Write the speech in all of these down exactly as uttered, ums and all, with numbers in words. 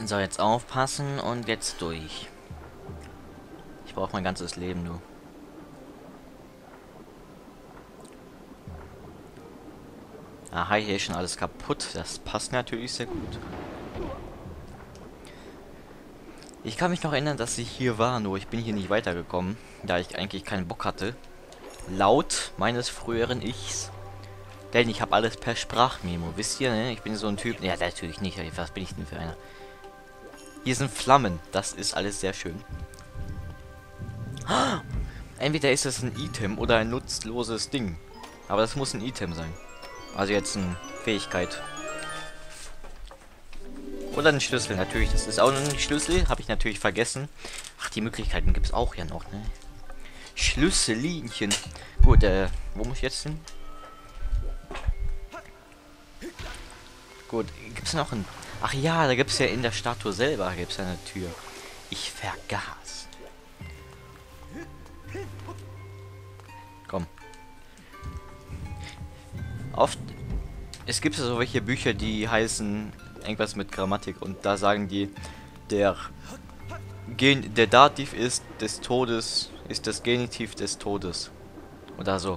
So, jetzt aufpassen und jetzt durch. Ich brauche mein ganzes Leben, du. Aha, hier ist schon alles kaputt. Das passt natürlich sehr gut. Ich kann mich noch erinnern, dass ich hier war, nur ich bin hier nicht weitergekommen, da ich eigentlich keinen Bock hatte. Laut meines früheren Ichs. Denn ich habe alles per Sprachmemo. Wisst ihr, ne? Ich bin so ein Typ. Ja, natürlich nicht. Was bin ich denn für einer? Hier sind Flammen. Das ist alles sehr schön. Entweder ist es ein Item oder ein nutzloses Ding. Aber das muss ein Item sein. Also jetzt eine Fähigkeit. Oder ein Schlüssel, natürlich. Das ist auch ein Schlüssel. Habe ich natürlich vergessen. Ach, die Möglichkeiten gibt es auch ja noch, ne? Schlüsselinchen. Gut, äh, wo muss ich jetzt hin? Gut, gibt es noch ein... Ach ja, da gibt es ja in der Statue selber gibt es ja eine Tür. Ich vergaß. Komm. Oft... Es gibt ja so welche Bücher, die heißen irgendwas mit Grammatik und da sagen die, der Gen der Dativ ist des Todes, ist das Genitiv des Todes. Oder so.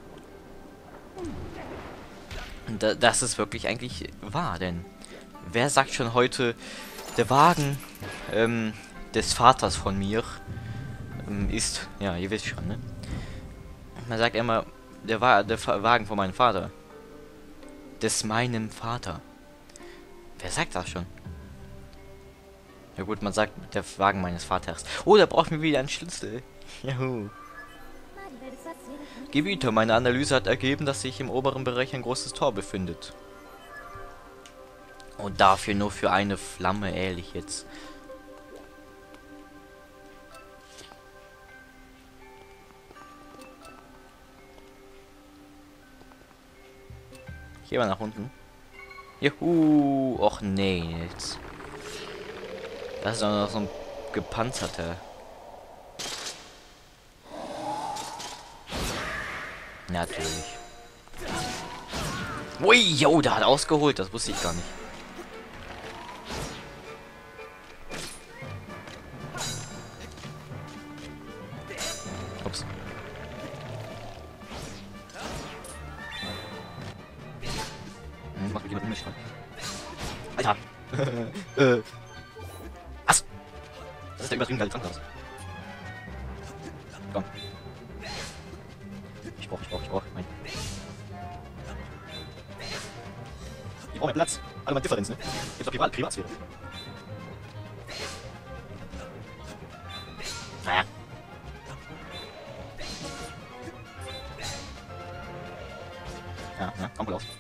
Und da, das ist wirklich eigentlich wahr, denn wer sagt schon heute, der Wagen ähm, des Vaters von mir ähm, ist, ja, ihr wisst schon, ne? Man sagt immer, der war der Fa Wagen von meinem Vater. Des meinem Vater. Wer sagt das schon? Ja gut, man sagt der Wagen meines Vaters. Oh, da braucht mir wieder einen Schlüssel. Juhu. Gebiete, meine Analyse hat ergeben, dass sich im oberen Bereich ein großes Tor befindet. Und dafür nur für eine Flamme, ehrlich jetzt. Hier mal nach unten. Juhu. Och nee, jetzt. Das ist doch noch so ein gepanzerter. Natürlich. Ui, yo, der hat ausgeholt. Das wusste ich gar nicht. Ups. Hm, macht mir jemand nicht. Alter. äh. Was? Das ist der übertrieben geile Zahnkraus. Komm. Ich brauch, ich brauch, ich brauch. Mein. Ich brauch mehr Platz. Alle mal Differenz, ne? Gibt's doch Privat Privatsphäre. Naja. Ja, ja, komm wohl aus.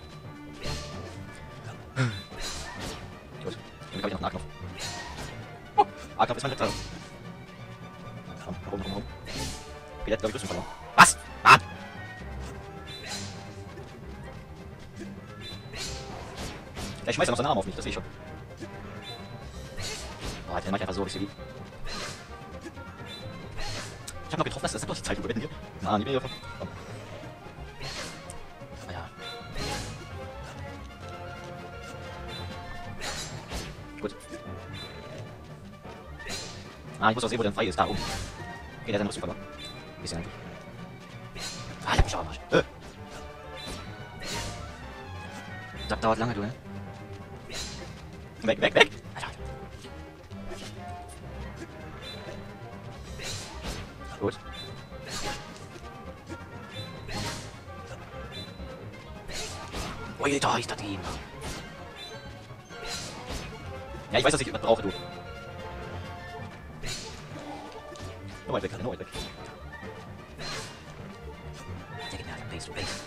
Gut. Dann habe ich noch einen A-Knopf. Oh, A-Knopf ist mein Ritter. Komm, warum, warum, warum? Okay, jetzt glaube ich Rüstung verloren. Was? Ah! Der schmeißt ja noch seinen Arm auf mich, das sehe ich schon. Boah, der macht einfach so, wie sie lieb. Ich hab noch getroffen, das ist doch die Zeit überwinden hier. Na, die Meere. Komm. Naja. Gut. Ah, ich muss auch sehen, wo der frei ist. Da oben. Okay, der hat seine Rüstung verloren. Wie ist der eigentlich? Ah, der Schauermarsch. Äh. Das dauert lange, du, ne? Weg, weg, weg! Alter. Gut. Ui, da ist das Team. Ja, ich weiß, dass ich was brauche, du. Nur weit weg, nur weit weg. Der geht mir halt Pace to Pace.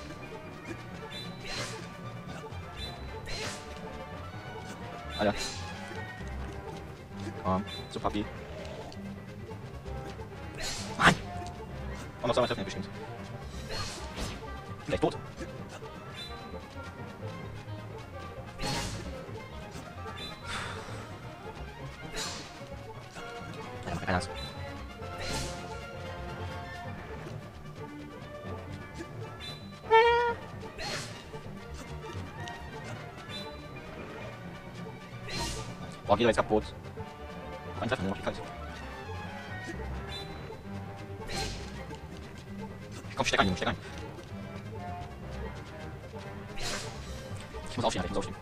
Alter. Komm, zu Papi. Mann! Und noch zweimal treffen, bestimmt. Vielleicht tot. Ja, macht keiner was. Oh, geht er jetzt kaputt. Ein Treffer, nur noch kalt. Komm, steck ein, Junge, steck ein. Ich muss aufstehen, ich muss aufstehen.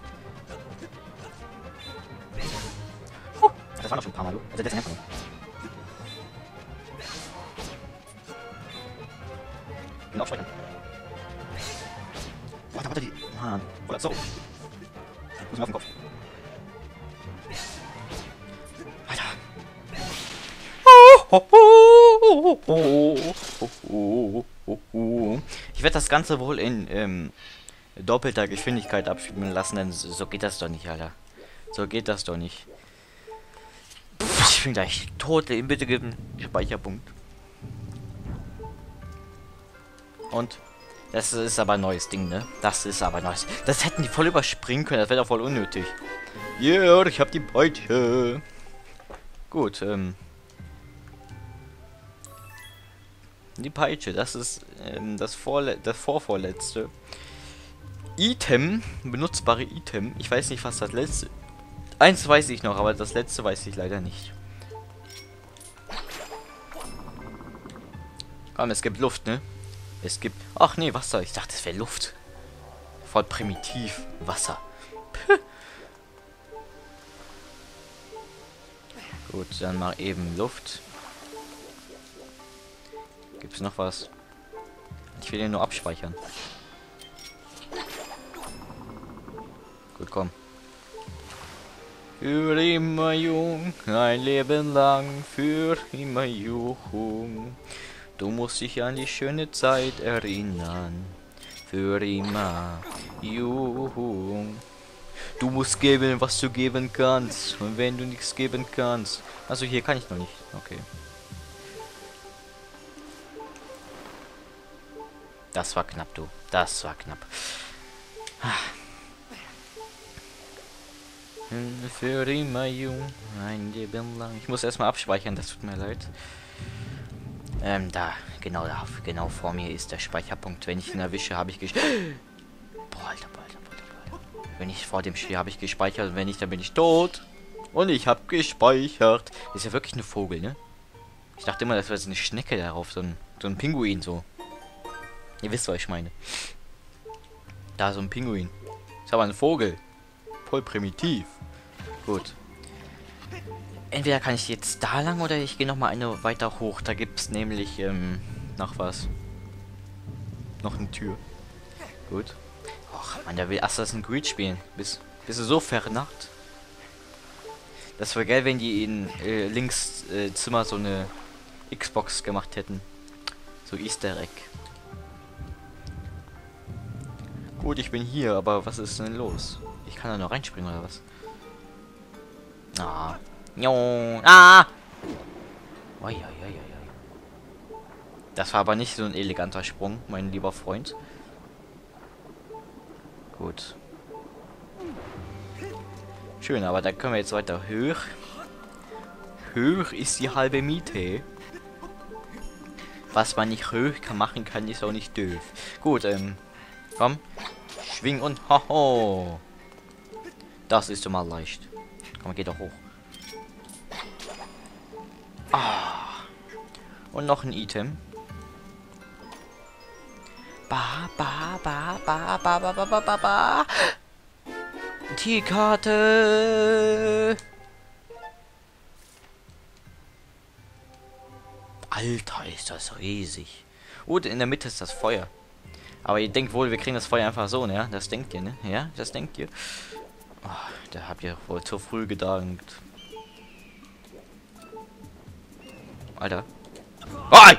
Puh, das war noch schon ein paar Mal, du. Also, das ist einfach. Ich bin aufspeichern. Boah, da hat er die. Mann. Oder so. Ich muss mir auf den Kopf. Weiter. Ich werde das Ganze wohl in ähm, doppelter Geschwindigkeit abspielen lassen, denn so geht das doch nicht, Alter. So geht das doch nicht. Pff, ich bin gleich tot. Bitte gib einen Speicherpunkt. Und das ist aber ein neues Ding, ne? Das ist aber neues. Das hätten die voll überspringen können. Das wäre doch voll unnötig. Yeah, ich hab die Beute. Gut, ähm. Die Peitsche, das ist ähm, das, Vorle das vorvorletzte Item, benutzbare Item. Ich weiß nicht, was das letzte... Eins weiß ich noch, aber das letzte weiß ich leider nicht. Komm, es gibt Luft, ne? Es gibt... Ach nee, Wasser. Ich dachte, es wäre Luft. Voll primitiv. Wasser. Gut, dann mal eben Luft. Gibt es noch was? Ich will den nur abspeichern. Gut, komm. Für immer jung, ein Leben lang, für immer jung. Du musst dich an die schöne Zeit erinnern. Für immer jung. Du musst geben, was du geben kannst. Und wenn du nichts geben kannst... Also hier kann ich noch nicht. Okay. Das war knapp, du. Das war knapp. Für immer jung, ein Leben lang. Ich muss erstmal abspeichern, das tut mir leid. Ähm, da, genau da, genau vor mir ist der Speicherpunkt. Wenn ich ihn erwische, habe ich gesch... Boah, Alter, Alter, Alter, Alter. Wenn ich vor dem stehe, habe ich gespeichert. Und wenn nicht, dann bin ich tot. Und ich habe gespeichert. Ist ja wirklich ein Vogel, ne? Ich dachte immer, das wäre so eine Schnecke darauf. So ein, so ein Pinguin, so. Ihr wisst, was ich meine. Da, so ein Pinguin. Ist aber ein Vogel. Voll primitiv. Gut. Entweder kann ich jetzt da lang oder ich gehe noch mal eine weiter hoch. Da gibt es nämlich ähm, noch was. Noch eine Tür. Gut. Och, man, der will Assassin's Creed spielen. Bis, bist du so vernacht? Das wäre geil, wenn die in äh, links äh, Zimmer so eine Xbox gemacht hätten. So Easter Egg. Gut, ich bin hier, aber was ist denn los? Ich kann da noch reinspringen oder was? Ah. Jo. Ah! Oi, oi, oi, oi. Das war aber nicht so ein eleganter Sprung, mein lieber Freund. Gut. Schön, aber da können wir jetzt weiter hoch. Hoch ist die halbe Miete. Was man nicht hoch kann machen kann, ist auch nicht doof. Gut, ähm. Komm. Schwing und hoho. Das ist schon mal leicht. Komm, geht doch hoch. Ah. Und noch ein Item. Ba, ba, ba, ba, ba, ba, ba, ba, ba, ba. Die Karte. Alter, ist das riesig. Und in der Mitte ist das Feuer. Aber ihr denkt wohl, wir kriegen das Feuer einfach so, ne? Das denkt ihr, ne? Ja, das denkt ihr. Oh, da habt ihr wohl zu früh gedankt. Alter. Oh!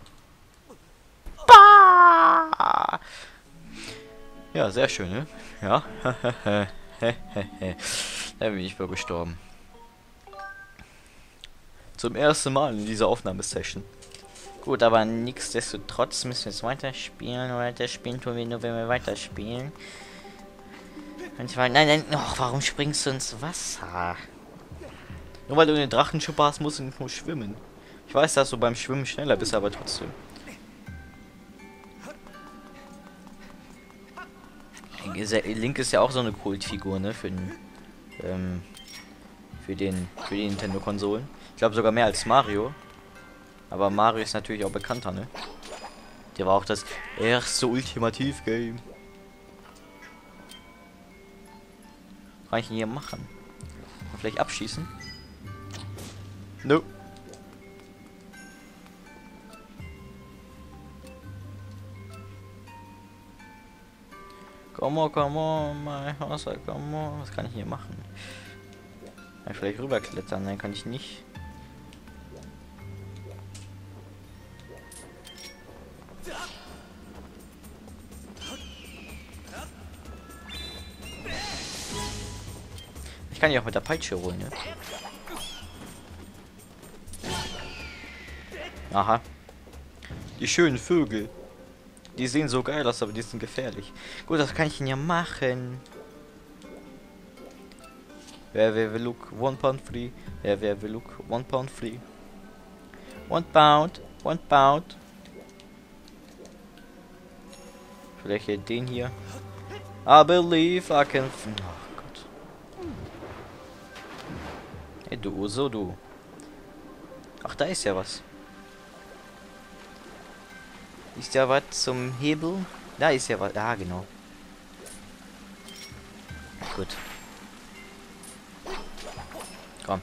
Bah! Ja, sehr schön, ne? Ja. Da bin ich wohl gestorben. Zum ersten Mal in dieser Aufnahmesession. Gut, aber nichtsdestotrotz müssen wir jetzt weiterspielen. Weiterspielen tun wir nur, wenn wir weiterspielen. Manchmal, nein, nein, oh, warum springst du ins Wasser? Nur weil du eine Drachenschuppe hast, musst du nicht nur schwimmen. Ich weiß, dass du beim Schwimmen schneller bist, aber trotzdem. Link ist ja auch so eine Kultfigur, ne? Für den, ähm, Für den, für die Nintendo-Konsolen. Ich glaube sogar mehr als Mario. Aber Mario ist natürlich auch bekannter, ne? Der war auch das erste Ultimativ-Game. Was kann ich denn hier machen? Vielleicht abschießen? No. Come on, come on, my house, come on. Was kann ich hier machen? Kann ich vielleicht rüberklettern? Nein, kann ich nicht. Ich kann die auch mit der Peitsche holen, ne? Aha. Die schönen Vögel. Die sehen so geil aus, aber die sind gefährlich. Gut, das kann ich denn ja machen. Wer wer will look one pound free? Wer wer will look one pound free? One pound, one pound. Vielleicht hier den hier. I believe I can. Ach Gott. Hey du, so du. Ach, da ist ja was. Ist ja was zum Hebel? Da ist ja was. Ja, genau. Gut. Komm.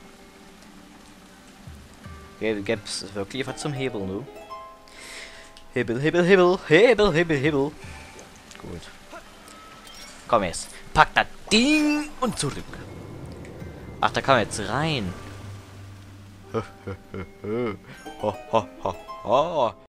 Gäb's wirklich was zum Hebel, du? Hebel, Hebel, Hebel, Hebel, Hebel, Hebel. Gut. Komm jetzt. Pack das Ding und zurück. Ach, da kann man jetzt rein. Ho, ho, ho, ho.